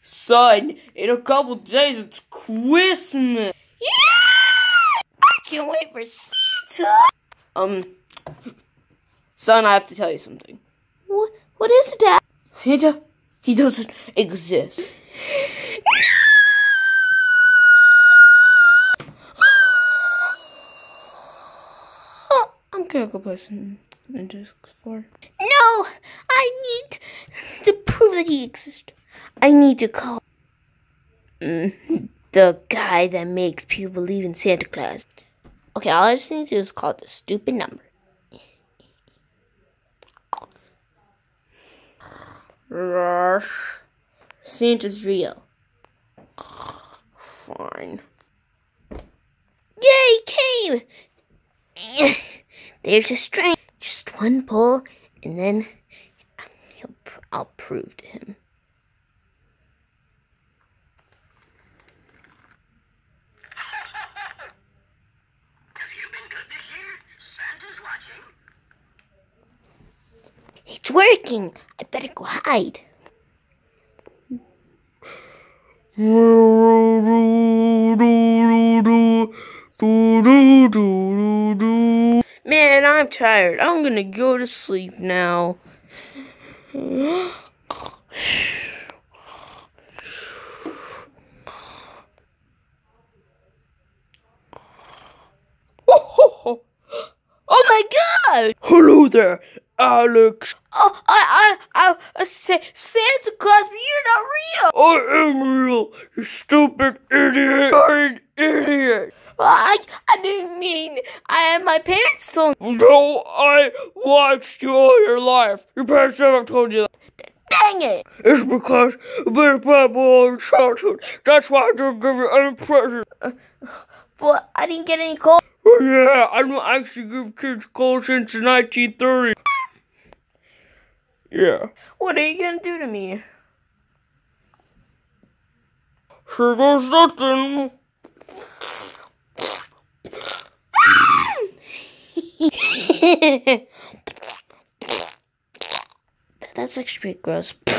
Son, in a couple days it's Christmas. Yeah! I can't wait for Santa. Son, I have to tell you something. What is it, Dad? Santa, he doesn't exist. I'm gonna go play some Ninja Explorer. No! I need to prove that he exists. I need to call the guy that makes people believe in Santa Claus. Okay, all I just need to do is call the stupid number. Rush. Santa's real. Fine. Yay, he came! There's a string. Just one pull, and then I'll prove to him. Have you been good this year? Santa's watching. It's working. I better go hide. Man, I'm tired. I'm gonna go to sleep now. Oh my God! Hello there, Alex. Oh, Santa Claus, but you're not real. I am real, you stupid idiot. You're an idiot. I didn't mean. My parents told me. No, I watched you all your life. Your parents never told you that. Dang it! It's because you've been a bad boy in childhood. That's why I didn't give you any presents. But I didn't get any calls. Oh yeah, I don't actually give kids calls since 1930. Yeah. What are you gonna do to me? Sure goes nothing. That's actually pretty gross.